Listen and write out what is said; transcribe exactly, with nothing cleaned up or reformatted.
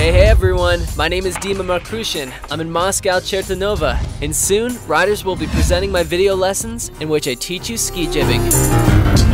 Hey, hey everyone, my name is Dima Makrushin. I'm in Moscow, Chertonova, and soon, riders will be presenting my video lessons in which I teach you ski jibbing.